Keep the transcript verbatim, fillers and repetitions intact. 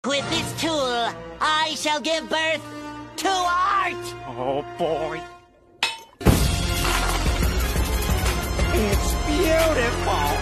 With this tool, I shall give birth to art! Oh, boy. It's beautiful!